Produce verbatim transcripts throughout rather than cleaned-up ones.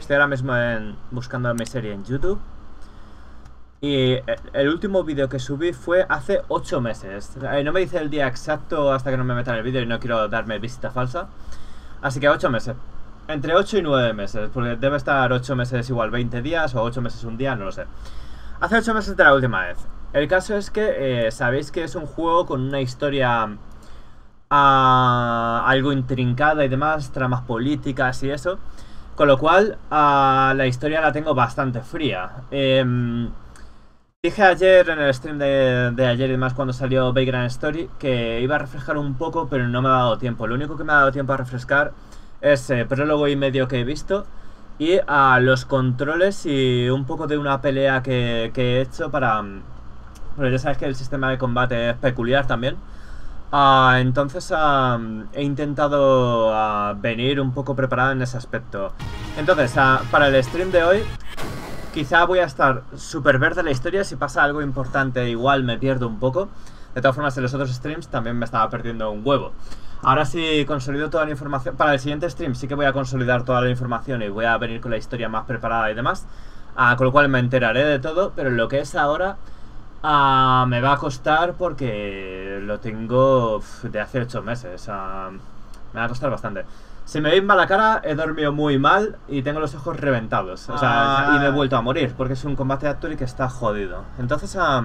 Estoy ahora mismo en, buscando mi serie en YouTube. Y el último vídeo que subí fue hace ocho meses. No me dice el día exacto hasta que no me meta en el vídeo y no quiero darme visita falsa. Así que ocho meses. Entre ocho y nueve meses, porque debe estar ocho meses igual veinte días o ocho meses un día, no lo sé. Hace ocho meses de la última vez. El caso es que eh, sabéis que es un juego con una historia uh, algo intrincada y demás, tramas políticas y eso. Con lo cual, uh, la historia la tengo bastante fría. Eh, Dije ayer en el stream de, de ayer y demás cuando salió Vagrant Story que iba a refrescar un poco, pero no me ha dado tiempo. Lo único que me ha dado tiempo a refrescar es eh, prólogo y medio que he visto y a uh, los controles y un poco de una pelea que, que he hecho para... Bueno, ya sabes que el sistema de combate es peculiar también. Uh, entonces uh, he intentado uh, venir un poco preparado en ese aspecto. Entonces, uh, para el stream de hoy... Quizá voy a estar súper verde la historia. Si pasa algo importante igual me pierdo un poco. De todas formas en los otros streams también me estaba perdiendo un huevo. Ahora sí consolido toda la información. Para el siguiente stream sí que voy a consolidar toda la información y voy a venir con la historia más preparada y demás. uh, Con lo cual me enteraré de todo. Pero lo que es ahora uh, me va a costar porque lo tengo uf, de hace ocho meses. uh, Me va a costar bastante. Si me veis mala cara, he dormido muy mal y tengo los ojos reventados. O sea, ah. y me he vuelto a morir porque es un combate actual que está jodido. Entonces, uh,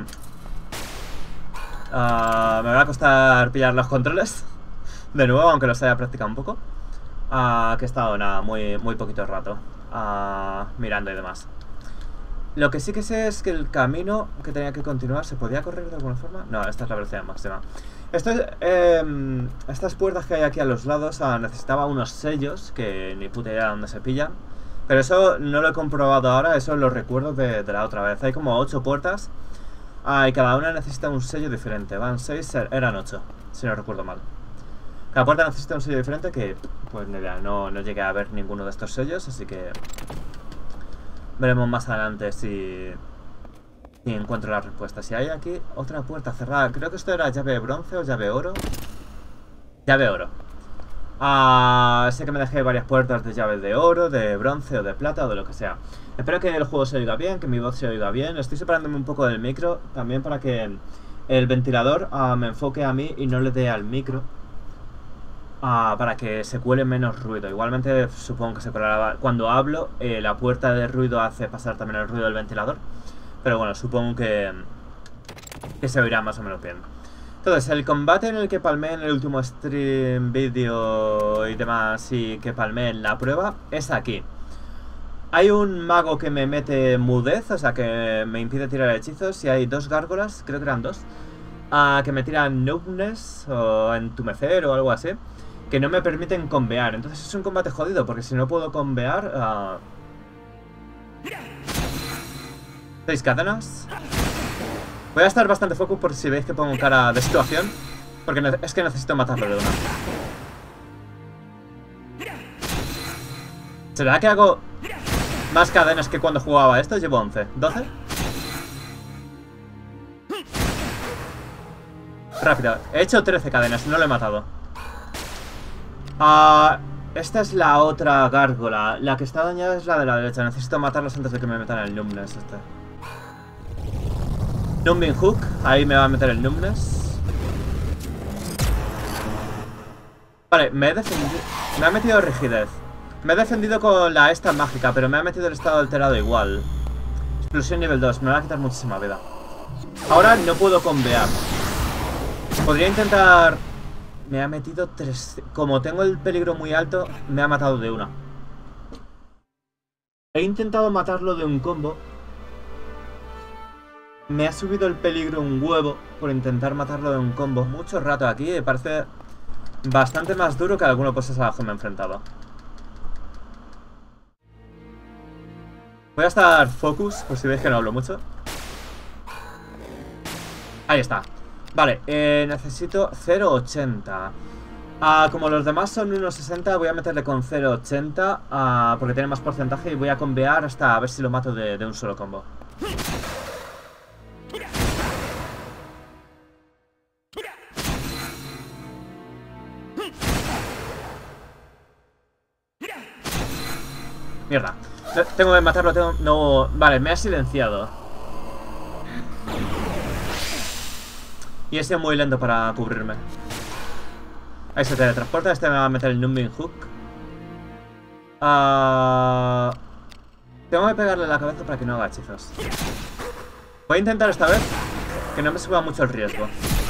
uh, me va a costar pillar los controles de nuevo, aunque los haya practicado un poco. Uh, que he estado, nada, muy, muy poquito rato uh, mirando y demás. Lo que sí que sé es que el camino que tenía que continuar, ¿se podía correr de alguna forma? No, esta es la velocidad máxima. Esto es, eh, estas puertas que hay aquí a los lados ah, necesitaba unos sellos que ni puta idea de dónde se pillan. Pero eso no lo he comprobado ahora, eso lo recuerdo de, de la otra vez. Hay como ocho puertas ah, y cada una necesita un sello diferente. Van seis, eran ocho, si no recuerdo mal. Cada puerta necesita un sello diferente que, pues ni idea, no, no llegué a ver ninguno de estos sellos, así que veremos más adelante si... Y encuentro la respuesta. Si hay aquí otra puerta cerrada. Creo que esto era llave bronce o llave oro. Llave oro. Ah, sé que me dejé varias puertas de llave de oro, de bronce o de plata o de lo que sea. Espero que el juego se oiga bien, que mi voz se oiga bien. Estoy separándome un poco del micro también para que el ventilador ah, me enfoque a mí y no le dé al micro. Ah, para que se cuele menos ruido. Igualmente supongo que se colará. Cuando hablo, eh, la puerta de ruido hace pasar también el ruido del ventilador. Pero bueno, supongo que, que se oirá más o menos bien. Entonces, el combate en el que palmé en el último stream, vídeo y demás, y que palmé en la prueba, es aquí. Hay un mago que me mete mudez, o sea, que me impide tirar hechizos, y hay dos gárgolas, creo que eran dos, uh, que me tiran numbness o entumecer o algo así, que no me permiten combear. Entonces es un combate jodido, porque si no puedo combear... Uh, ¿Seis cadenas? Voy a estar bastante focus por si veis que pongo cara de situación, porque es que necesito matarlo de una. ¿Será que hago más cadenas que cuando jugaba esto? Llevo once, doce. Rápido, he hecho trece cadenas, no lo he matado. Ah... Uh, esta es la otra gárgola. La que está dañada es la de la derecha. Necesito matarlos antes de que me metan el numbness este. Numbing Hook. Ahí me va a meter el numbness. Vale, me he defendido. Me ha metido rigidez. Me he defendido con la esta mágica, pero me ha metido el estado alterado igual. Explosión nivel dos. Me va a quitar muchísima vida. Ahora no puedo combear. Podría intentar... Me ha metido tres... Como tengo el peligro muy alto, me ha matado de una. He intentado matarlo de un combo. Me ha subido el peligro un huevo por intentar matarlo de un combo. Mucho rato aquí, me parece bastante más duro que alguno pues abajo me he enfrentado. Voy a estar focus, por si veis que no hablo mucho. Ahí está. Vale, eh, necesito cero ochenta. Ah, como los demás son uno sesenta, voy a meterle con cero ochenta ah, porque tiene más porcentaje y voy a combear hasta a ver si lo mato de, de un solo combo. Mierda. Tengo que matarlo, tengo... No... Vale, me ha silenciado. Y he sido muy lento para cubrirme. Ahí se teletransporta, este me va a meter el Numbing Hook. Uh... Tengo que pegarle la cabeza para que no haga hechizos. Voy a intentar esta vez que no me suba mucho el riesgo.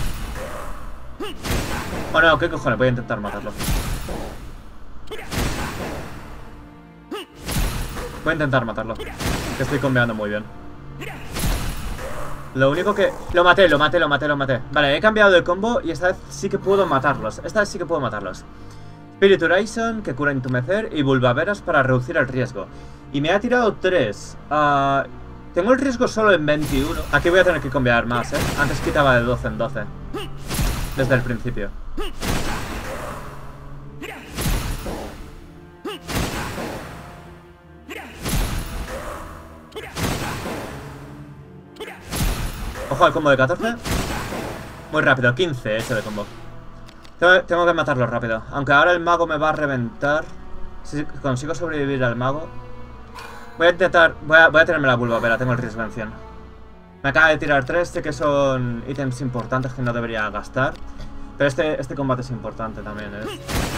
Oh no, qué cojones, voy a intentar matarlo. Voy a intentar matarlo, que estoy combeando muy bien. Lo único que... Lo maté, lo maté, lo maté, lo maté. Vale, he cambiado de combo y esta vez sí que puedo matarlos. Esta vez sí que puedo matarlos. Spirit Horizon, que cura entumecer, y Bulbaveras para reducir el riesgo. Y me ha tirado tres. Uh, tengo el riesgo solo en veintiuno. Aquí voy a tener que cambiar más, ¿eh? Antes quitaba de doce en doce. Desde el principio. Ojo al combo de catorce. Muy rápido, quince he hecho de combo. Tengo, tengo que matarlo rápido. Aunque ahora el mago me va a reventar. Si consigo sobrevivir al mago. Voy a intentar... Voy a, voy a tenerme la Bulbavera, tengo el riesgo en cien. Me acaba de tirar tres, sé que son ítems importantes que no debería gastar. Pero este, este combate es importante también, ¿eh?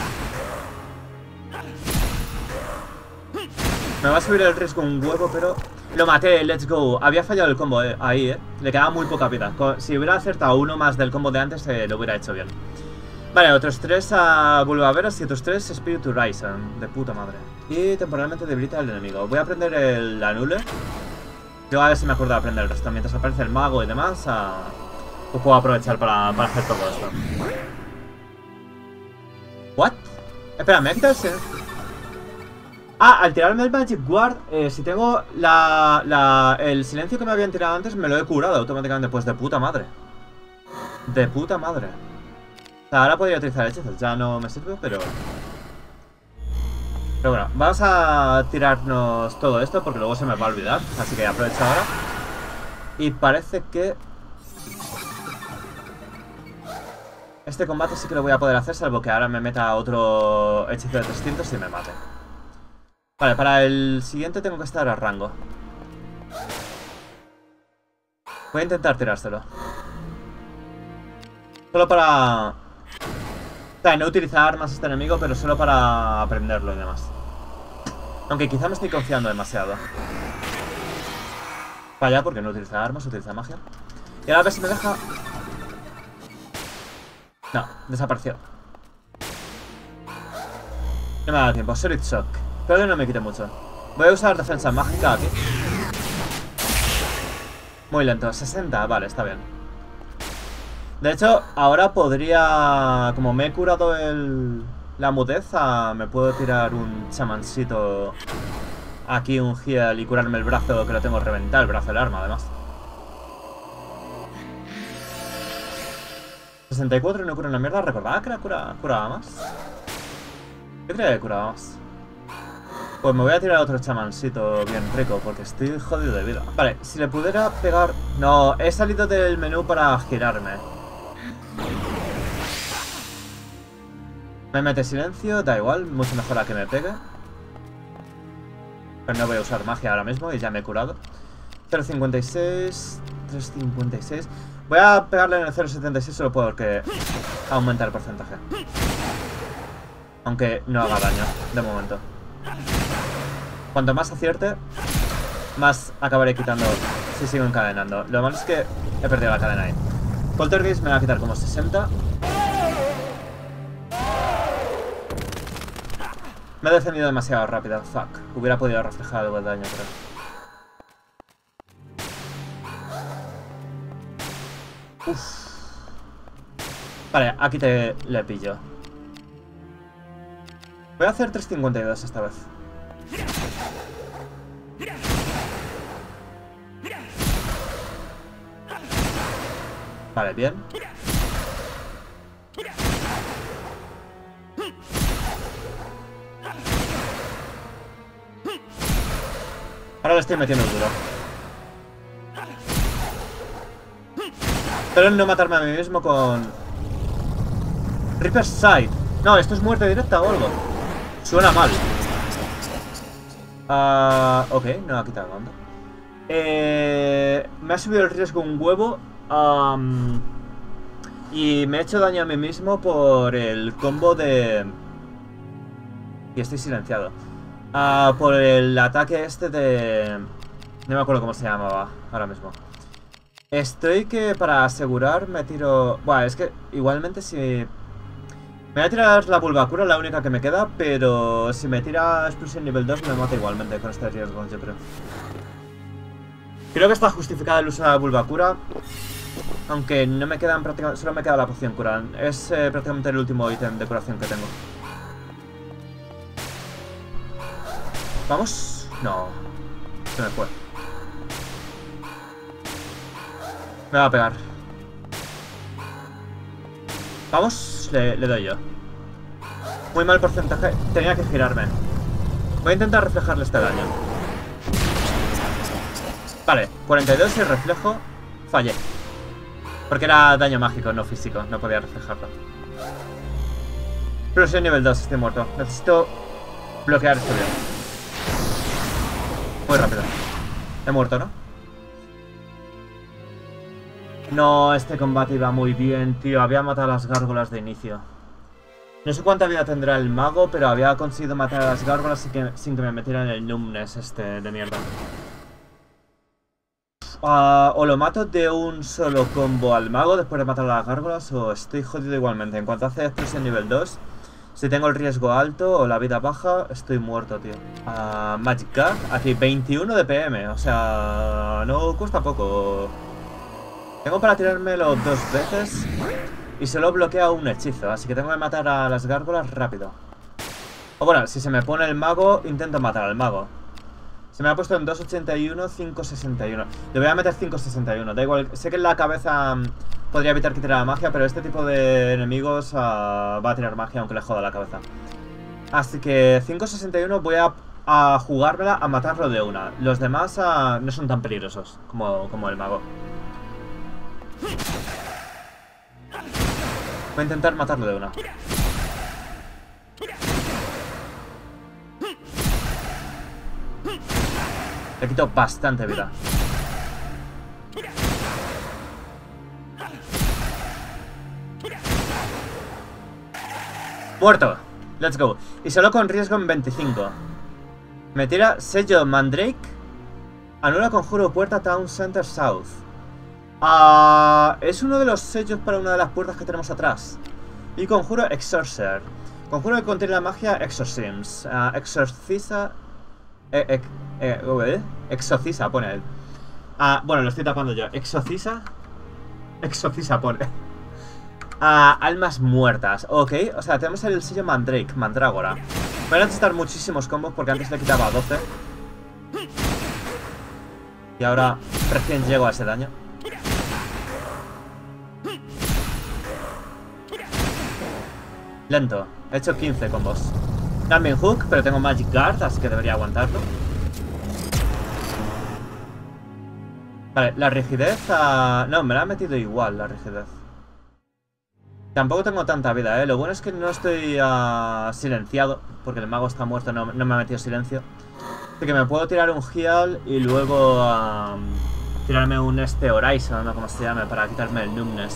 Me va a subir el riesgo un huevo, pero... Lo maté, let's go. Había fallado el combo eh, ahí, eh. Le quedaba muy poca vida. Si hubiera acertado uno más del combo de antes, eh, lo hubiera hecho bien. Vale, otros tres a Bulbaveras y otros tres Spirit Horizon. De puta madre. Y temporalmente debilita al enemigo. Voy a aprender el Anule. Yo a ver si me acuerdo de aprender el resto. Mientras aparece el mago y demás, a... pues puedo aprovechar para, para hacer todo esto. ¿What? Espera, ¿me ha quitado el silencio? Ah, al tirarme el Magic Guard, eh, si tengo la, la, el silencio que me habían tirado antes, me lo he curado automáticamente. Pues de puta madre. De puta madre. O sea, ahora podría utilizar hechizos. Ya no me sirve, pero... Pero bueno, vamos a tirarnos todo esto porque luego se me va a olvidar. Así que aprovecho ahora. Y parece que... este combate sí que lo voy a poder hacer, salvo que ahora me meta otro hechizo de trescientos y me mate. Vale, para el siguiente tengo que estar a rango. Voy a intentar tirárselo. Solo para... O sea, no utilizar armas a este enemigo, pero solo para aprenderlo y demás. Aunque quizá me estoy confiando demasiado. Vaya, porque no utiliza armas, utiliza magia. Y ahora a ver si me deja... No, desapareció. No me da tiempo, Solid Shock. Pero que no me quite mucho. Voy a usar defensa mágica aquí. Muy lento, sesenta, vale, está bien. De hecho, ahora podría... Como me he curado el... la mudeza, me puedo tirar un chamancito aquí, un heal, y curarme el brazo, que lo tengo reventado, el brazo del arma, además. sesenta y cuatro y no cura una mierda. Recordaba que la cura, curaba más. Yo creía que curaba más. Pues me voy a tirar otro chamancito bien rico, porque estoy jodido de vida. Vale, si le pudiera pegar... No, he salido del menú para girarme. Me mete silencio, da igual, mucho mejor a que me pegue. Pero no voy a usar magia ahora mismo y ya me he curado. cero cincuenta y seis, tres cincuenta y seis. Voy a pegarle en el cero setenta y seis solo porque aumenta el porcentaje. Aunque no haga daño, de momento. Cuanto más acierte, más acabaré quitando si sigo encadenando. Lo malo es que he perdido la cadena ahí. Poltergeist me va a quitar como sesenta. Me he defendido demasiado rápido, fuck. Hubiera podido reflejar algo de daño, creo. Uff. Vale, aquí te le pillo. Voy a hacer tres cincuenta y dos esta vez. Vale, bien. Ahora le estoy metiendo duro. Pero no matarme a mí mismo con... Reaper's Sight. No, esto es muerte directa o algo. Suena mal. Ah, ok, no ha quitado banda. Eh, me ha subido el riesgo un huevo. Um, y me he hecho daño a mí mismo por el combo de... Y estoy silenciado. Uh, por el ataque este de... No me acuerdo cómo se llamaba ahora mismo. Estoy que para asegurar me tiro... Bueno, es que igualmente si... Me voy a tirar la Bulbacura, la única que me queda, pero si me tira Explosion nivel dos me mata igualmente con este riesgo, yo creo. Creo que está justificado el uso de la Bulbacura, aunque no me quedan prácticamente... Solo me queda la poción cura. Es eh, prácticamente el último ítem de curación que tengo. ¿Vamos? No. Se me fue. Me va a pegar. Vamos, le, le doy yo. Muy mal porcentaje. Tenía que girarme. Voy a intentar reflejarle este daño. Vale, cuarenta y dos y reflejo. Fallé. Porque era daño mágico, no físico. No podía reflejarlo. Pero soy nivel dos, estoy muerto. Necesito bloquear esto bien. Muy rápido. He muerto, ¿no? No, este combate iba muy bien, tío. Había matado a las gárgolas de inicio. No sé cuánta vida tendrá el mago, pero había conseguido matar a las gárgolas sin que, sin que me metieran el numbness este de mierda. Uh, o lo mato de un solo combo al mago después de matar a las gárgolas, o estoy jodido igualmente. En cuanto hace explosión nivel dos, si tengo el riesgo alto o la vida baja, estoy muerto, tío. Uh, Magic Guard, aquí veintiuno de P M, o sea, no cuesta poco. Tengo para tirármelo dos veces y solo bloquea un hechizo, así que tengo que matar a las gárgolas rápido. O bueno, si se me pone el mago, intento matar al mago. Se me ha puesto en dos ochenta y uno, cinco sesenta y uno. Le voy a meter cinco sesenta y uno, da igual. Sé que en la cabeza um, podría evitar que tirara magia, pero este tipo de enemigos uh, va a tirar magia aunque le joda la cabeza. Así que cinco sesenta y uno voy a, a jugármela a matarlo de una. Los demás uh, no son tan peligrosos como, como el mago. Voy a intentar matarlo de una. Le quito bastante vida. Muerto. Let's go. Y solo con riesgo en veinticinco. Me tira sello Mandrake. Anula conjuro puerta Town Center South. Uh, es uno de los sellos para una de las puertas que tenemos atrás. Y conjuro Exorcer. Conjuro que contiene la magia Exorcisms. Uh, exorciza... Eh, eh, eh, eh, exorciza, pone él. Uh, bueno, lo estoy tapando yo. Exorciza. Exorciza, pone. Uh, almas muertas. Ok, o sea, tenemos el sello Mandrake, Mandrágora. Voy a necesitar muchísimos combos porque antes le quitaba doce. Y ahora recién llego a ese daño. Lento, he hecho quince combos. También Hook, pero tengo Magic Guard, así que debería aguantarlo. Vale, la rigidez... Uh... No, me la ha metido igual la rigidez. Tampoco tengo tanta vida, ¿eh? Lo bueno es que no estoy uh, silenciado, porque el mago está muerto, no, no me ha metido silencio. Así que me puedo tirar un heal y luego uh, tirarme un este Horizon, no como se llame, para quitarme el numbness.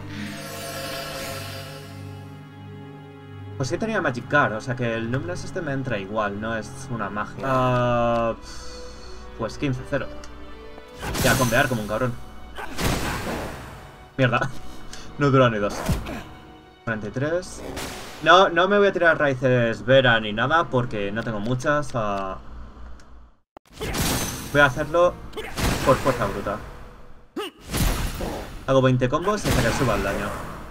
Pues sí tenía Magic Guard, o sea que el numbness este me entra igual, no es una magia. Uh, pues quince cero. Y a combear como un cabrón. Mierda. No dura ni dos. cuarenta y tres. No, no me voy a tirar raíces Vera ni nada porque no tengo muchas. Uh... Voy a hacerlo por fuerza bruta. Hago veinte combos hasta que suba el daño.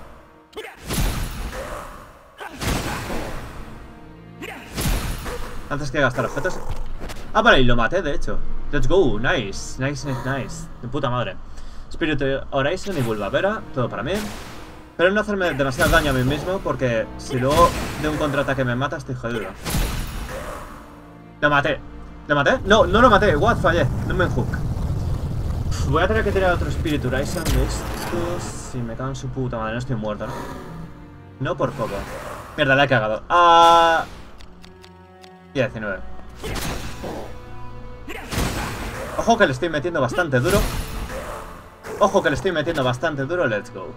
Antes que gastar objetos. Ah, vale, y lo maté, de hecho. Let's go, nice, nice, nice, nice. De puta madre. Spirit Horizon y Bulbavera, todo para mí. Pero no hacerme demasiado daño a mí mismo, porque si luego de un contraataque me mata, estoy jodido. Lo maté. ¿Lo maté? No, no lo maté. What? Fallé. No me hook. Voy a tener que tirar otro Spirit Horizon de estos. Si me cago en su puta madre, no estoy muerto, ¿no? No por poco. Mierda, la he cagado. Ah... Y diecinueve. Ojo que le estoy metiendo bastante duro. Ojo que le estoy metiendo bastante duro. Let's go.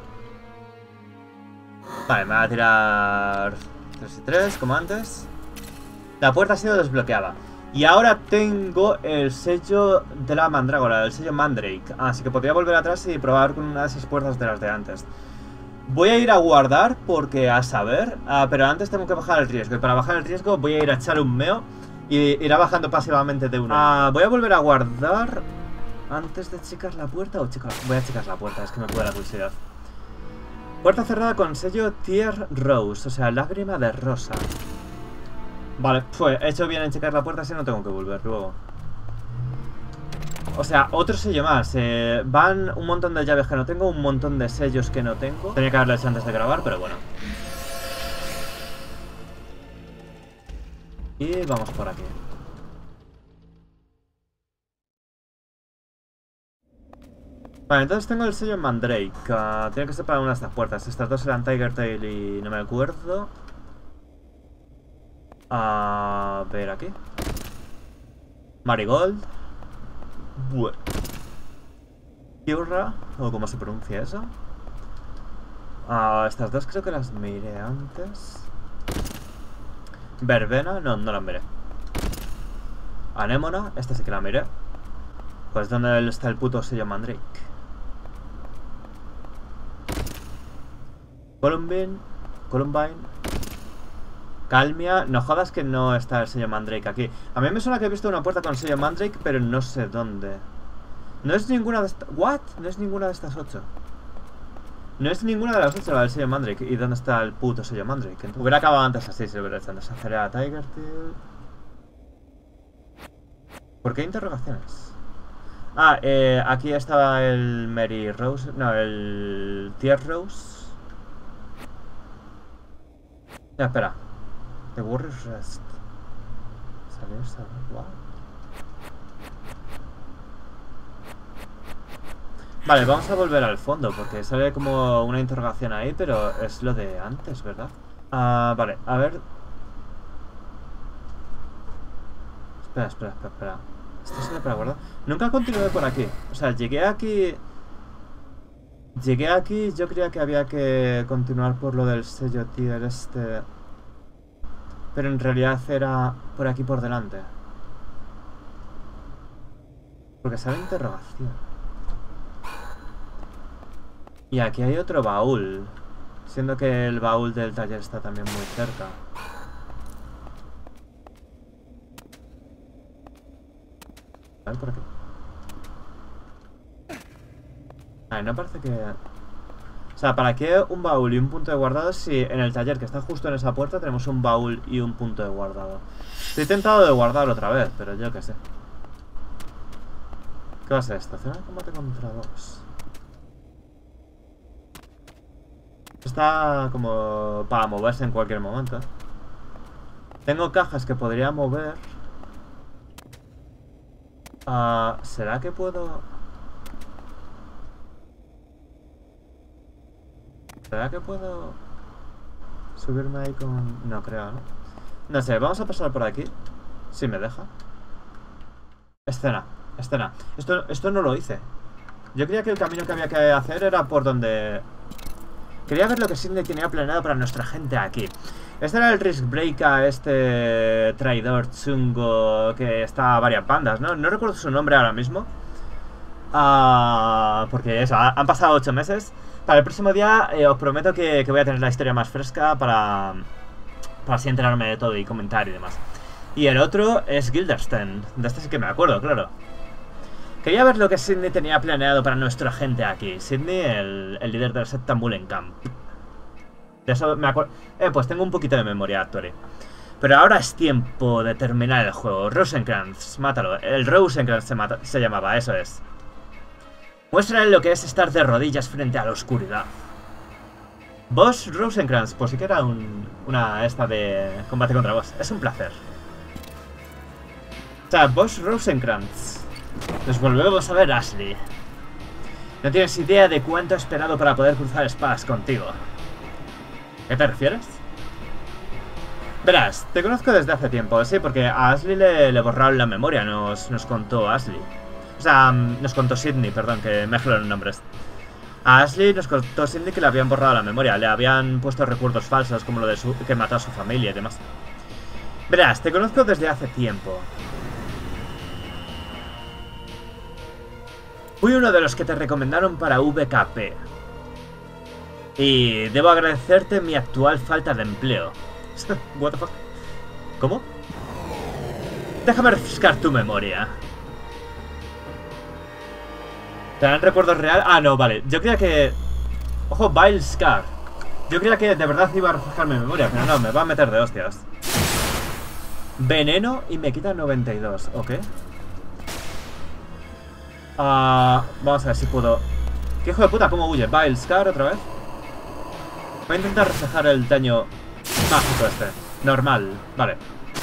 Vale, me va a tirar tres y tres, como antes. La puerta ha sido desbloqueada. Y ahora tengo el sello de la mandrágora, el sello Mandrake. Así que podría volver atrás y probar con una de esas puertas de las de antes. Voy a ir a guardar porque a saber, uh, pero antes tengo que bajar el riesgo. Y para bajar el riesgo voy a ir a echar un meo y irá bajando pasivamente de una. Uh, voy a volver a guardar antes de checar la puerta o checar. Voy a checar la puerta, es que me puede la curiosidad. Puerta cerrada con sello Tear Rose, o sea, lágrima de rosa. Vale, pues he hecho bien en checar la puerta, así no tengo que volver luego. O sea, otro sello más. Eh, van un montón de llaves que no tengo, un montón de sellos que no tengo. Tenía que haberlo hecho antes de grabar, pero bueno. Y vamos por aquí. Vale, entonces tengo el sello Mandrake. Uh, tiene que ser para una de estas puertas. Estas dos eran Tiger Tail y no me acuerdo. A ver aquí. Marigold. Bueno. Kiurra, o como se pronuncia eso. Uh, estas dos creo que las miré antes. Verbena, no, no las miré. Anémona, esta sí que la miré. Pues ¿dónde está el puto sello Mandrake? Columbine, Columbine, Calmia. No jodas que no está el sello Mandrake aquí. A mí me suena que he visto una puerta con sello Mandrake, pero no sé dónde. No es ninguna de estas. ¿What? No es ninguna de estas ocho. No es ninguna de las ocho la del sello Mandrake. ¿Y dónde está el puto sello Mandrake? Entonces, hubiera acabado antes así, si lo hubiera hecho antes. Acelera Tiger Tail. ¿Por qué interrogaciones? Ah, eh, aquí estaba el Mary Rose. No, el Tear Rose. Ya, espera. The Warrior's Rest. ¿Salió esa? Wow. Vale, vamos a volver al fondo porque sale como una interrogación ahí, pero es lo de antes, ¿verdad? Ah, uh, vale, a ver. Espera, espera, espera, espera. Esto sale para guardar. Nunca continué por aquí. O sea, llegué aquí. Llegué aquí, yo creía que había que continuar por lo del sello tier este. Pero en realidad era por aquí por delante. Porque sale interrogación. Y aquí hay otro baúl. Siendo que el baúl del taller está también muy cerca. A ver por aquí. Ay, no parece que... O sea, ¿para qué un baúl y un punto de guardado si en el taller que está justo en esa puerta tenemos un baúl y un punto de guardado? Estoy tentado de guardarlo otra vez, pero yo qué sé. ¿Qué va a ser esto? Zona de combate contra dos. Está como para moverse en cualquier momento. Tengo cajas que podría mover. Uh, ¿Será que puedo...? ¿Será que puedo subirme ahí con...? No creo, ¿no? No sé, vamos a pasar por aquí. Si me deja. Escena, escena. Esto, esto no lo hice. Yo creía que el camino que había que hacer era por donde... Quería ver lo que Sidney tenía planeado para nuestra gente aquí. Este era el Risk Breaker, este traidor chungo que está a varias bandas, ¿no? No recuerdo su nombre ahora mismo. Uh, porque eso, han pasado ocho meses. Para el próximo día eh, os prometo que, que voy a tener la historia más fresca para, para así enterarme de todo y comentar y demás. Y el otro es Guilderstein. De este sí que me acuerdo, claro. Quería ver lo que Sidney tenía planeado para nuestra gente aquí. Sidney, el, el líder del Septambulen Camp. De eso me acuerdo. Eh, pues tengo un poquito de memoria actual. Pero ahora es tiempo de terminar el juego. Rosenkrantz, mátalo. El Rosenkrantz se, mata, se llamaba, eso es. Muéstrale lo que es estar de rodillas frente a la oscuridad. Boss Rosenkrantz, pues sí que era un, una esta de combate contra boss. Es un placer. O sea, Boss Rosenkrantz. Nos volvemos a ver, Ashley. No tienes idea de cuánto he esperado para poder cruzar espadas contigo. ¿Qué te refieres? Verás, te conozco desde hace tiempo, sí, porque a Ashley le, le borraron la memoria, nos, nos contó Ashley. sea, nos contó Sidney, perdón, que mezclo los nombres. A Ashley nos contó Sidney que le habían borrado la memoria. Le habían puesto recuerdos falsos, como lo de su, que mató a su familia y demás. Verás, te conozco desde hace tiempo. Fui uno de los que te recomendaron para V K P. Y debo agradecerte mi actual falta de empleo. What the fuck? ¿Cómo? Déjame refrescar tu memoria. ¿Te dan recuerdos reales? Ah, no, vale. Yo creía que... Ojo, Vile Scar. Yo creía que de verdad iba a refrescar mi memoria, pero no, me va a meter de hostias. Veneno y me quita noventa y dos, ¿ok? Uh, vamos a ver si puedo... ¿Qué hijo de puta? ¿Cómo huye? Vile Scar otra vez. Voy a intentar reflejar el daño mágico este. Normal, vale.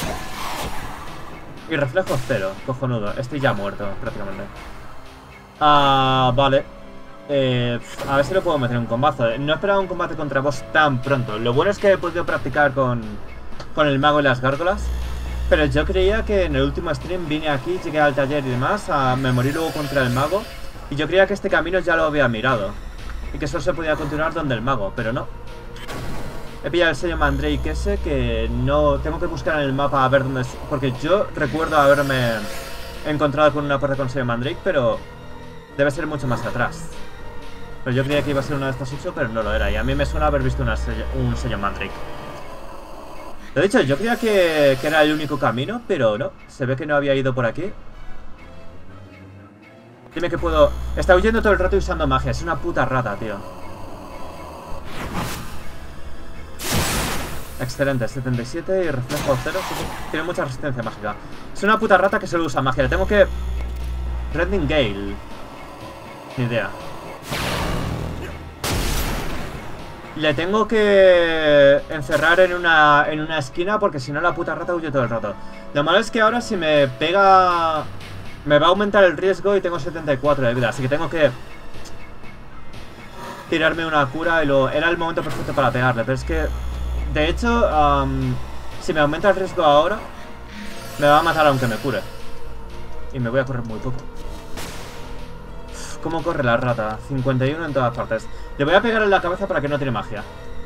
Y reflejo cero, cojonudo. Estoy ya muerto, prácticamente. Ah, vale. Eh, a ver si lo puedo meter en un combate. No esperaba un combate contra vos tan pronto. Lo bueno es que he podido practicar con, con el mago y las gárgolas. Pero yo creía que en el último stream vine aquí, llegué al taller y demás, a me morí luego contra el mago. Y yo creía que este camino ya lo había mirado. Y que solo se podía continuar donde el mago, pero no. He pillado el sello Mandrake ese que no... Tengo que buscar en el mapa a ver dónde es... Porque yo recuerdo haberme encontrado con una puerta con sello Mandrake, pero... Debe ser mucho más atrás. Pero yo creía que iba a ser una de estas ocho, pero no lo era. Y a mí me suena haber visto una sello, un sello Mandrake. Lo he dicho, yo creía que, que era el único camino, pero no. Se ve que no había ido por aquí. Dime que puedo... Está huyendo todo el rato y usando magia. Es una puta rata, tío. Excelente, setenta y siete y reflejo cero. Tiene mucha resistencia mágica. Es una puta rata que solo usa magia. Le tengo que... Rending Gale. Ni idea. Le tengo que encerrar en una, en una esquina porque si no la puta rata huye todo el rato. Lo malo es que ahora si me pega... Me va a aumentar el riesgo y tengo setenta y cuatro de vida. Así que tengo que... Tirarme una cura y luego... Era el momento perfecto para pegarle, pero es que... De hecho, um, si me aumenta el riesgo ahora, me va a matar aunque me cure. Y me voy a correr muy poco. Uf, ¿cómo corre la rata? cincuenta y uno en todas partes. Le voy a pegar en la cabeza para que no tire magia.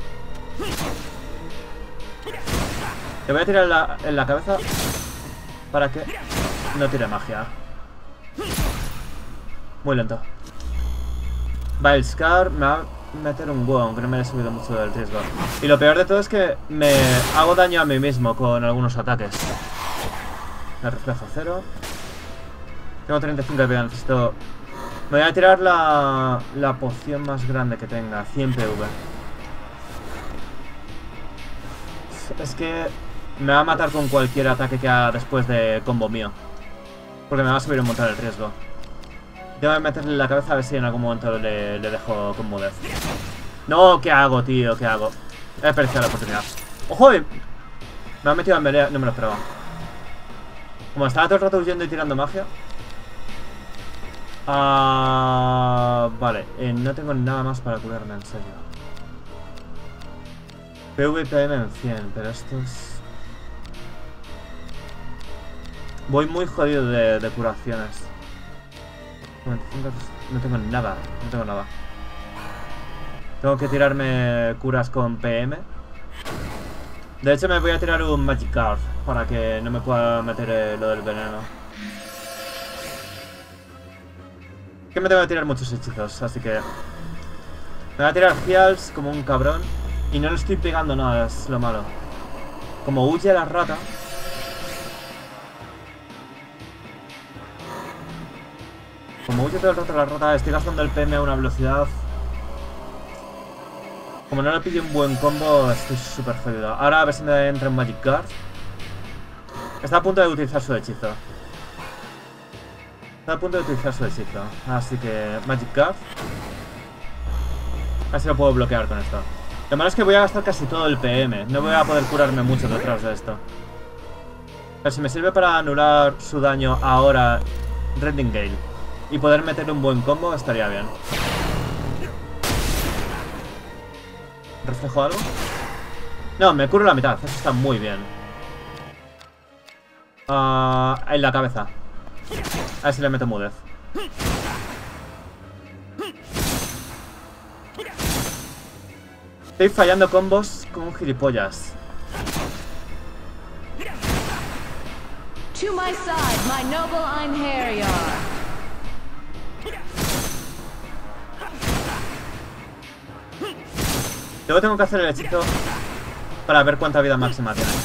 Le voy a tirar en la, en la cabeza para que no tire magia. Muy lento. Vile Scar me va a meter un huevo, aunque no me haya subido mucho del riesgo. Y lo peor de todo es que me hago daño a mí mismo con algunos ataques. Me reflejo cero. Tengo treinta y cinco de vida, necesito... Me voy a tirar la, la poción más grande que tenga, cien P V. Es que me va a matar con cualquier ataque que haga después de combo mío. Porque me va a subir un montón el riesgo. Tengo que meterle en la cabeza a ver si en algún momento le, le dejo con mudez. No, ¿qué hago, tío? ¿Qué hago? He desperdiciado la oportunidad. ¡Ojo! Me ha metido en melee, no me lo esperaba. Como estaba todo el rato huyendo y tirando magia. Ah, vale, eh, no tengo nada más para curarme, en serio. PvPM en cien, pero esto es... Voy muy jodido de, de curaciones. noventa y cinco, no tengo nada, no tengo nada. Tengo que tirarme curas con P M. De hecho me voy a tirar un Magic Card para que no me pueda meter eh, lo del veneno. Que me tengo que tirar muchos hechizos, así que... Me voy a tirar Heals como un cabrón. Y no le estoy pegando nada, es lo malo. Como huye la rata... Como huye todo el rato la rata, estoy gastando el P M a una velocidad... Como no le pille un buen combo, estoy súper jodido. Ahora a ver si me entra un Magic Guard. Está a punto de utilizar su hechizo. Está a punto de utilizar su hechizo. Así que Magic Guard. A ver si lo puedo bloquear con esto. Lo malo es que voy a gastar casi todo el P M. No voy a poder curarme mucho detrás de esto. Pero si me sirve para anular su daño ahora, Rending Gale, y poder meterle un buen combo, estaría bien. ¿Reflejo algo? No, me curo la mitad. Eso está muy bien. Uh, en la cabeza. A ver si le meto mudez. Estoy fallando combos con gilipollas. To my side, my noble Einherjar. Luego tengo que hacer el hechizo para ver cuánta vida máxima tiene.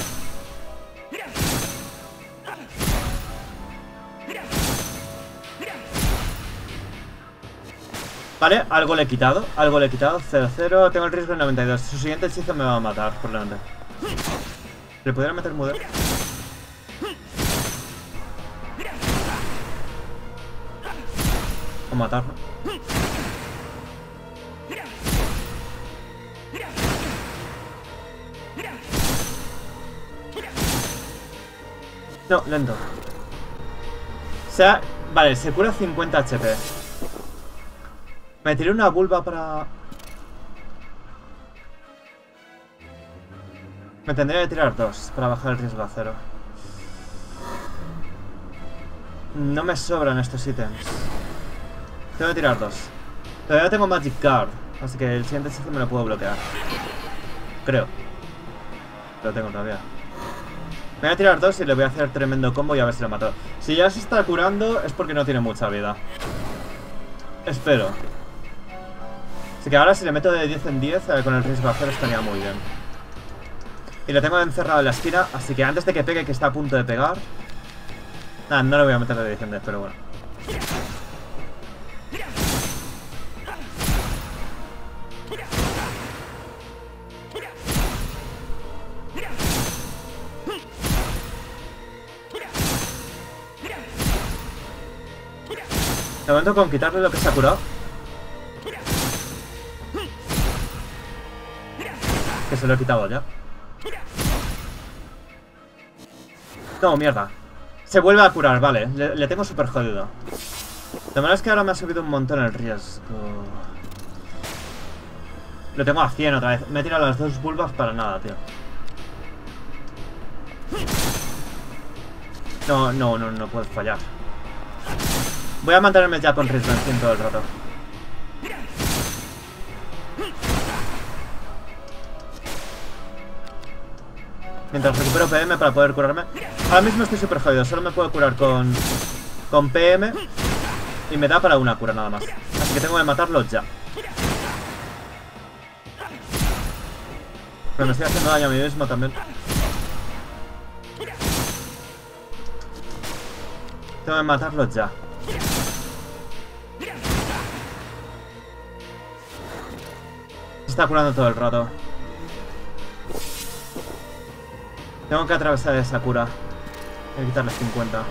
Vale, algo le he quitado, algo le he quitado, cero cero, tengo el riesgo de noventa y dos. Su siguiente hechizo me va a matar, probablemente. ¿Le pudiera meter muder? O matarlo. No, lento. O sea, vale, se cura cincuenta H P. Me tiré una vulva para... Me tendría que tirar dos para bajar el riesgo a cero. No me sobran estos ítems. Tengo que tirar dos. Todavía tengo Magic Card, así que el siguiente hechizo me lo puedo bloquear. Creo. Lo tengo todavía. Me voy a tirar dos y le voy a hacer tremendo combo y a ver si lo mato. Si ya se está curando es porque no tiene mucha vida. Espero. Así que ahora si le meto de diez en diez eh, con el riesgo de hacer estaría muy bien. Y lo tengo encerrado en la esquina, así que antes de que pegue, que está a punto de pegar... Nada, no le voy a meter de diez en diez, pero bueno. De momento con quitarle lo que se ha curado. Que se lo he quitado ya. No, mierda. Se vuelve a curar, vale. Le, le tengo súper jodido. Lo malo es que ahora me ha subido un montón el riesgo. Lo tengo a cien otra vez. Me he tirado las dos vulvas para nada, tío. No, no, no, no puedo fallar. Voy a mantenerme ya con riesgo en cien todo el rato. Mientras recupero P M para poder curarme. Ahora mismo estoy súper jodido. Solo me puedo curar con... Con P M. Y me da para una cura nada más. Así que tengo que matarlo ya. Pero me estoy haciendo daño a mí mismo también. Tengo que matarlo ya. Se está curando todo el rato. Tengo que atravesar esa cura. Voy a quitarle cincuenta.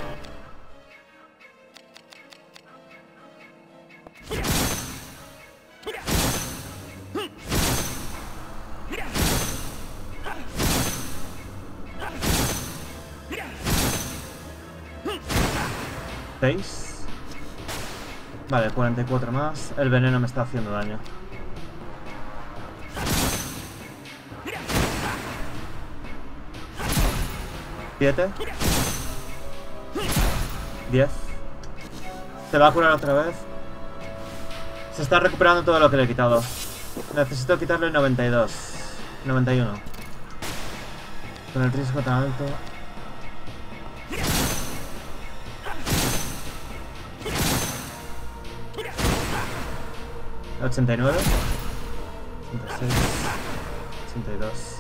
seis. Vale, cuarenta y cuatro más. El veneno me está haciendo daño. siete. diez. Se va a curar otra vez. Se está recuperando todo lo que le he quitado. Necesito quitarle noventa y dos. noventa y uno. Con el riesgo tan alto. ochenta y nueve. ochenta y seis. ochenta y dos.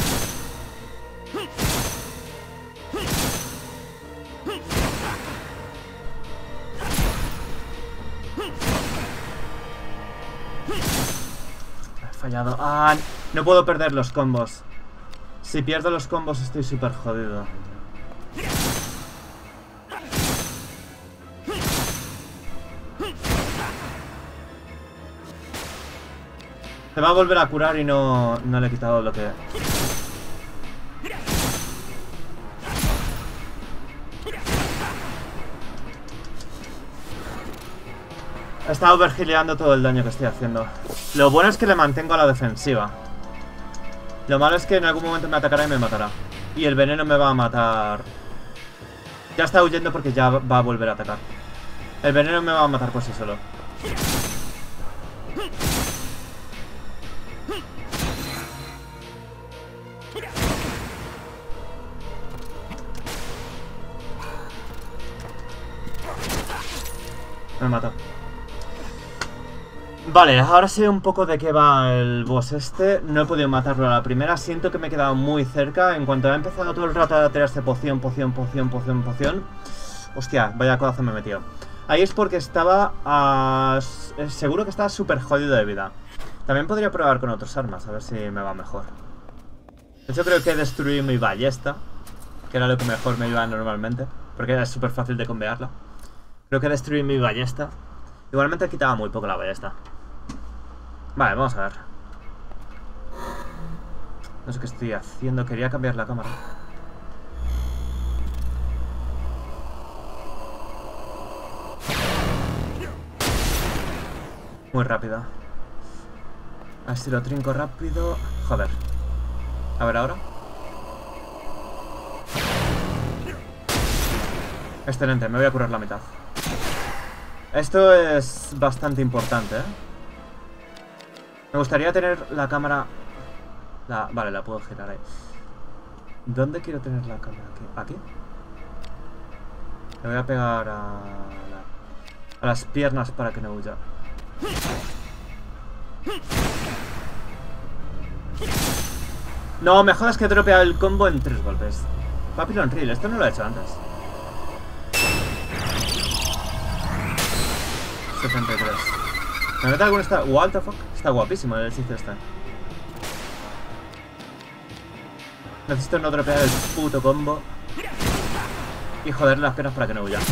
He fallado. Ah, no puedo perder los combos. Si pierdo los combos estoy súper jodido. Se va a volver a curar y no, no le he quitado lo que... He estado overhealeando todo el daño que estoy haciendo. Lo bueno es que le mantengo a la defensiva. Lo malo es que en algún momento me atacará y me matará. Y el veneno me va a matar. Ya está huyendo porque ya va a volver a atacar. El veneno me va a matar por sí solo. Me mató. Vale, ahora sé un poco de qué va el boss este. No he podido matarlo a la primera. Siento que me he quedado muy cerca. En cuanto he empezado todo el rato a tirarse poción, poción, poción, poción, poción. Hostia, vaya codazo me he metido. Ahí es porque estaba... Uh, seguro que estaba súper jodido de vida. También podría probar con otras armas, a ver si me va mejor. De hecho creo que destruí mi ballesta, que era lo que mejor me iba normalmente, porque es súper fácil de combearla. Creo que destruí mi ballesta. Igualmente quitaba muy poco la ballesta. Vale, vamos a ver. No sé qué estoy haciendo, quería cambiar la cámara. Muy rápido. A ver si lo trinco rápido. Joder. A ver ahora. Excelente, me voy a curar la mitad. Esto es bastante importante, ¿eh? Me gustaría tener la cámara... La... Vale, la puedo girar ahí. ¿Dónde quiero tener la cámara? ¿Aquí? ¿Aquí? Le voy a pegar a... La... a las piernas para que no huya. No, me jodas que he dropeado el combo en tres golpes. Papillon Reel, esto no lo he hecho antes. sesenta y tres. ¿Me mete alguno esta? What the fuck? Está guapísimo el sitio este. Necesito no dropear el puto combo y joderle las piernas para que no huya.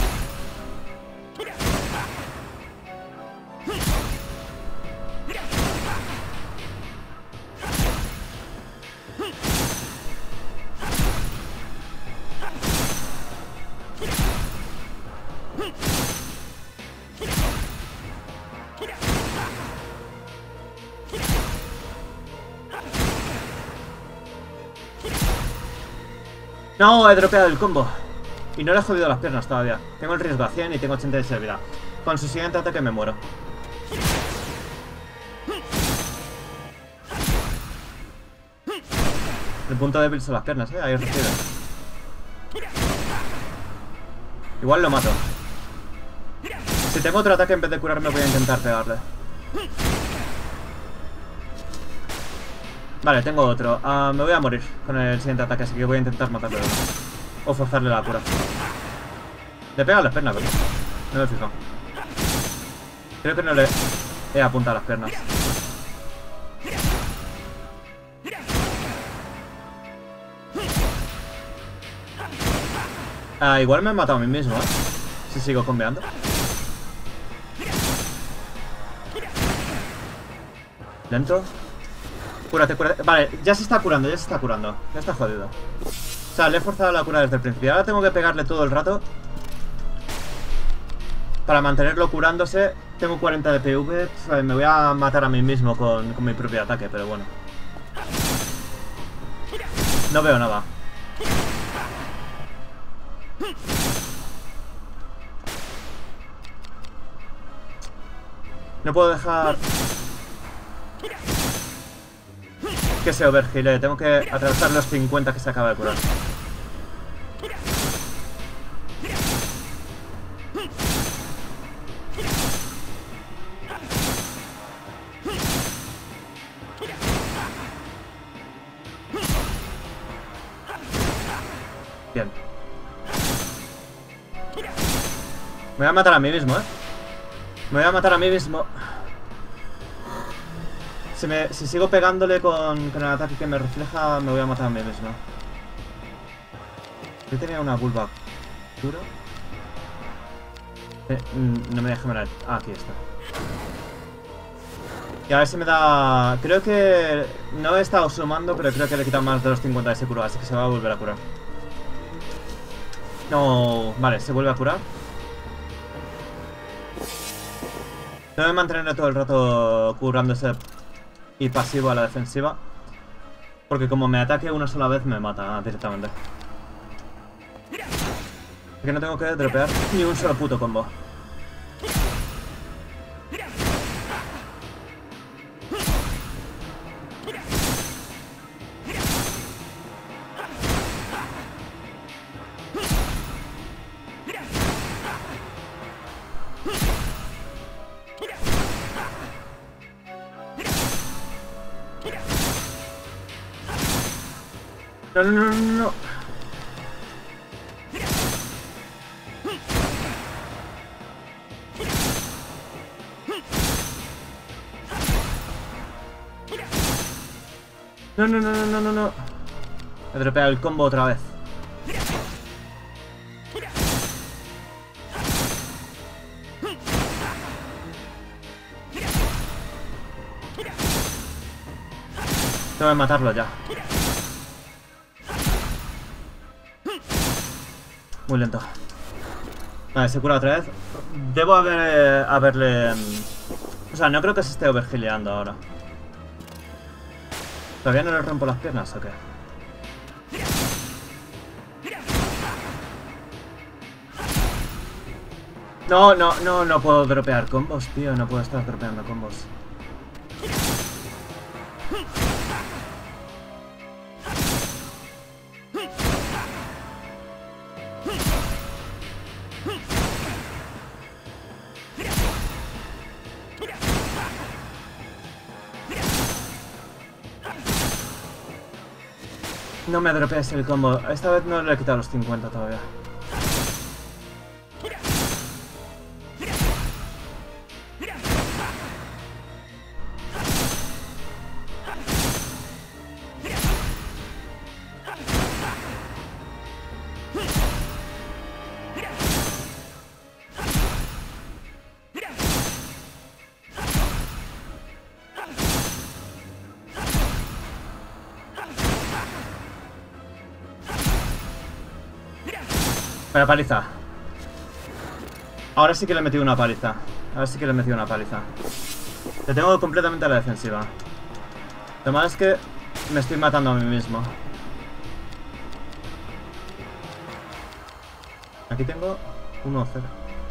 No, he dropeado el combo. Y no le he jodido las piernas todavía. Tengo el riesgo a cien y tengo ochenta y seis de vida. Con su siguiente ataque me muero. El punto débil son las piernas, eh. Ahí recibe. Igual lo mato. Si tengo otro ataque en vez de curarme voy a intentar pegarle. Vale, tengo otro. Uh, me voy a morir con el siguiente ataque, así que voy a intentar matarlo. O forzarle la cura. Le pega las piernas, ¿verdad? No me he fijado. Creo que no le he apuntado las piernas. Ah, igual me he matado a mí mismo, ¿eh? Si sigo combeando. Lento. Cúrate, cúrate. Vale, ya se está curando, ya se está curando. Ya está jodido. O sea, le he forzado la cura desde el principio. Ahora tengo que pegarle todo el rato para mantenerlo curándose. Tengo cuarenta de P V. Me voy a matar a mí mismo con, con mi propio ataque, pero bueno. No veo nada. No puedo dejar que se overheale. Tengo que atravesar los cincuenta que se acaba de curar. Bien. Me voy a matar a mí mismo, eh. Me voy a matar a mí mismo. Si, me, si sigo pegándole con, con el ataque que me refleja, me voy a matar a mí mismo. Yo tenía una vulva duro. Eh, no me deja mirar. Ah, aquí está. Y a ver si me da... Creo que... No he estado sumando, pero creo que le he quitado más de los cincuenta de ese cura, así que se va a volver a curar. No... Vale, se vuelve a curar. Debe mantenerle todo el rato curándose y pasivo a la defensiva. Porque como me ataque una sola vez me mata directamente. Así que no tengo que dropear ni un solo puto combo. No, no, no, no, no. No, no, no, no, no, no, no. He dropeado el combo otra vez. Tengo que matarlo ya. Muy lento. Vale, se cura otra vez. Debo haber, haberle... O sea, no creo que se esté overhealeando ahora. ¿Todavía no le rompo las piernas o qué? No, no, no, no puedo dropear combos, tío. No puedo estar dropeando combos. No me dropees el combo. Esta vez no le he quitado los cincuenta todavía. Para paliza. Ahora sí que le he metido una paliza. Ahora sí que le he metido una paliza. Le tengo completamente a la defensiva. Lo malo es que me estoy matando a mí mismo. Aquí tengo uno cero.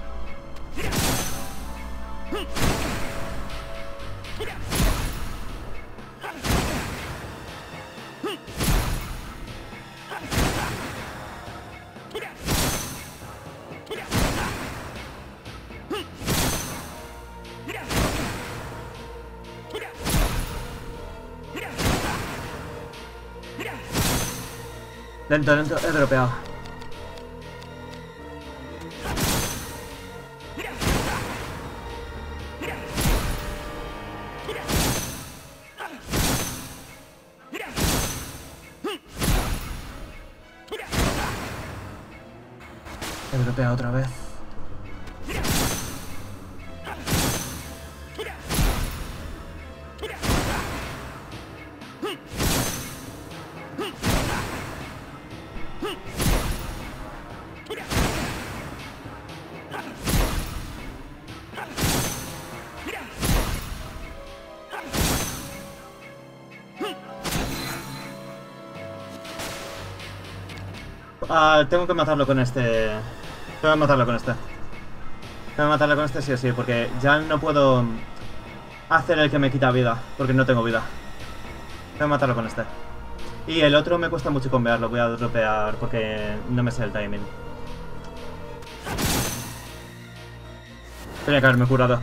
Lento, lento, he dropeado. He dropeado otra vez. Ah, tengo que matarlo con este. Tengo que matarlo con este. Tengo que matarlo con este sí o sí, porque ya no puedo hacer el que me quita vida, porque no tengo vida. Tengo que matarlo con este. Y el otro me cuesta mucho convearlo, voy a dropear porque no me sé el timing. Tenía que haberme curado.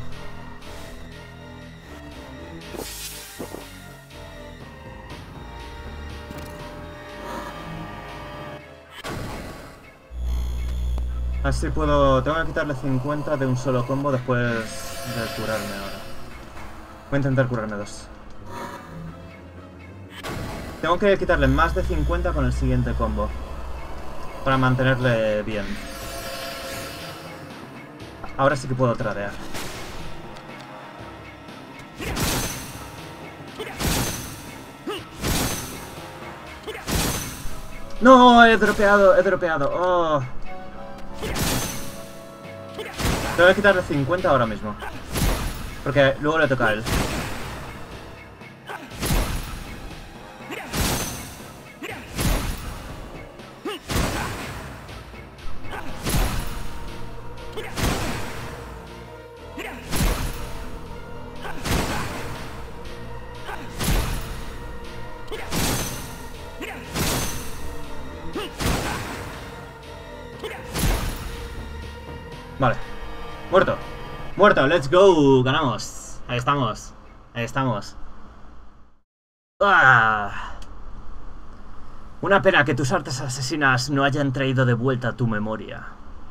Así puedo... Tengo que quitarle cincuenta de un solo combo después de curarme ahora. Voy a intentar curarme dos. Tengo que quitarle más de cincuenta con el siguiente combo. Para mantenerle bien. Ahora sí que puedo tradear. ¡No! He dropeado, he dropeado. ¡Oh! Tengo que quitarle cincuenta ahora mismo. Porque luego le toca a él. Vale. Muerto. Muerto, let's go. Ganamos. Ahí estamos. Ahí estamos. ¡Ah! Una pena que tus artes asesinas no hayan traído de vuelta tu memoria.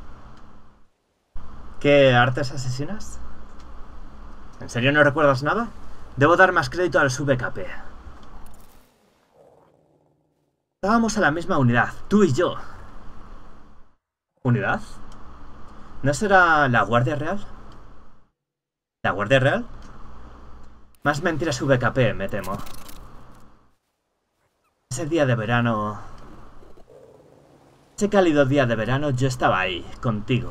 ¿Qué artes asesinas? ¿En serio no recuerdas nada? Debo dar más crédito a los V K P. Estábamos a la misma unidad, tú y yo. ¿Unidad? ¿No será la Guardia Real? ¿La Guardia Real? Más mentiras V K P, me temo. Ese día de verano... Ese cálido día de verano yo estaba ahí, contigo.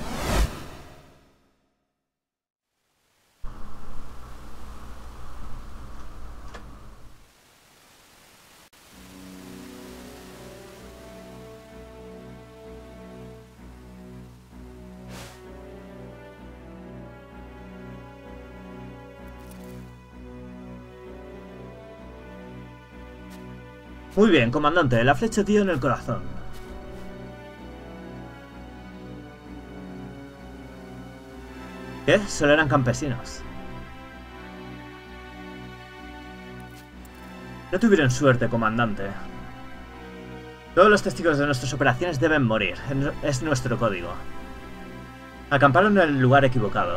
Muy bien, comandante, la flecha dio en el corazón. ¿Qué? Solo eran campesinos. No tuvieron suerte, comandante. Todos los testigos de nuestras operaciones deben morir. Es nuestro código. Acamparon en el lugar equivocado.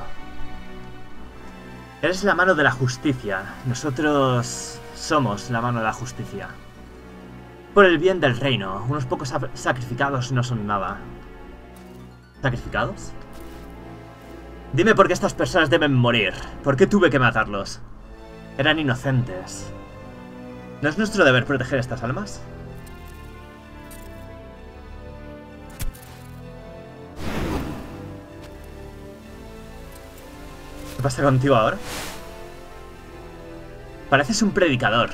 Eres la mano de la justicia. Nosotros somos la mano de la justicia. Por el bien del reino, unos pocos sacrificados no son nada. ¿Sacrificados? Dime por qué estas personas deben morir. ¿Por qué tuve que matarlos? Eran inocentes. ¿No es nuestro deber proteger estas almas? ¿Qué pasa contigo ahora? Pareces un predicador.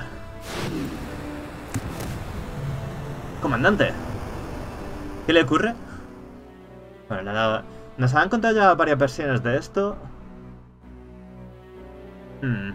Comandante, ¿qué le ocurre? Bueno, nada. Nos han contado ya varias versiones de esto. Hmm.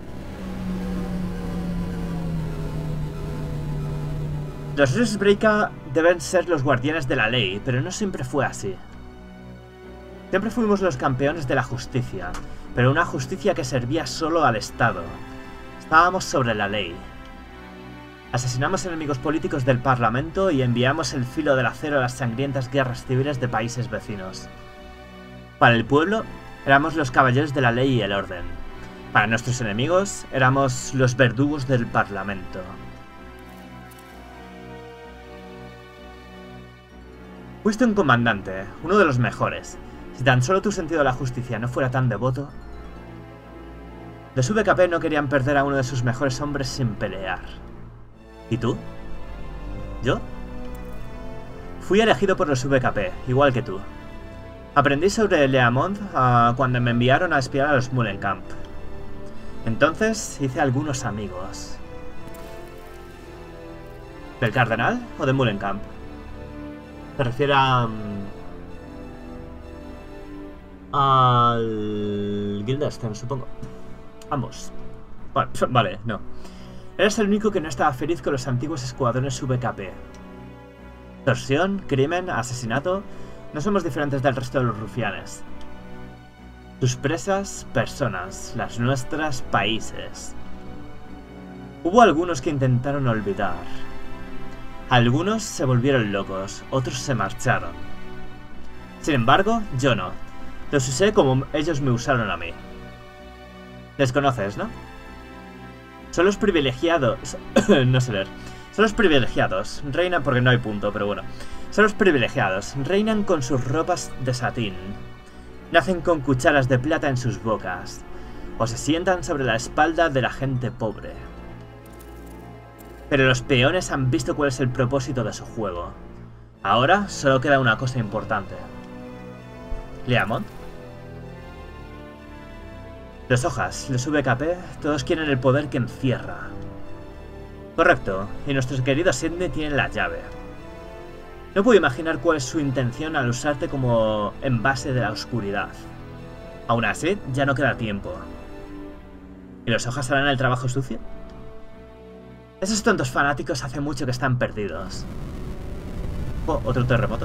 Los Rusbreaker deben ser los guardianes de la ley, pero no siempre fue así. Siempre fuimos los campeones de la justicia, pero una justicia que servía solo al Estado. Estábamos sobre la ley. Asesinamos enemigos políticos del Parlamento y enviamos el filo del acero a las sangrientas guerras civiles de países vecinos. Para el pueblo, éramos los caballeros de la ley y el orden. Para nuestros enemigos, éramos los verdugos del Parlamento. Fuiste un comandante, uno de los mejores. Si tan solo tu sentido de la justicia no fuera tan devoto... Los V K P no querían perder a uno de sus mejores hombres sin pelear. ¿Y tú? ¿Yo? Fui elegido por los V K P, igual que tú. Aprendí sobre Leamond uh, cuando me enviaron a espiar a los Mullenkamp. Entonces hice algunos amigos. ¿Del Cardenal o de Mullenkamp? ¿Te refieres a... Um, al... Guildenstern, supongo? Ambos. Vale, vale, no. Eres el único que no estaba feliz con los antiguos escuadrones V K P. Torsión, crimen, asesinato... No somos diferentes del resto de los rufianes. Tus presas, personas. Las nuestras, países. Hubo algunos que intentaron olvidar. Algunos se volvieron locos, otros se marcharon. Sin embargo, yo no. Los usé como ellos me usaron a mí. Les conoces, ¿no? Son los privilegiados... no sé leer. Son los privilegiados. Reinan porque no hay punto, pero bueno. Son los privilegiados. Reinan con sus ropas de satín. Nacen con cucharas de plata en sus bocas. O se sientan sobre la espalda de la gente pobre. Pero los peones han visto cuál es el propósito de su juego. Ahora solo queda una cosa importante. ¿Leamond? Los hojas, los V K P, todos quieren el poder que encierra. Correcto, y nuestro querido Sidney tiene la llave. No puedo imaginar cuál es su intención al usarte como envase de la oscuridad. Aún así, ya no queda tiempo. ¿Y los hojas harán el trabajo sucio? Esos tontos fanáticos hace mucho que están perdidos. Oh, otro terremoto.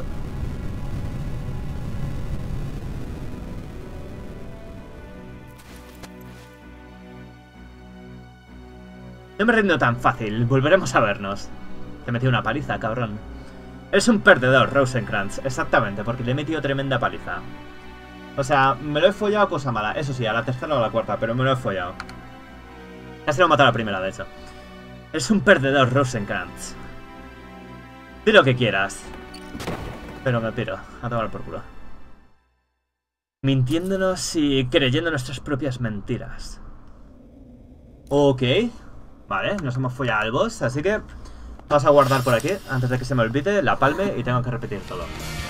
No me rindo tan fácil, volveremos a vernos. Te he metido una paliza, cabrón. Es un perdedor, Rosenkrantz. Exactamente, porque le he metido tremenda paliza. O sea, me lo he follado, cosa mala. Eso sí, a la tercera o a la cuarta, pero me lo he follado. Casi lo he matado a la primera, de hecho. Es un perdedor, Rosenkrantz. Di lo que quieras. Pero me piro, a tomar por culo. Mintiéndonos y creyendo nuestras propias mentiras. Ok. Vale, nos hemos follado al boss, así que vamos a guardar por aquí antes de que se me olvide la palme y tengo que repetir todo.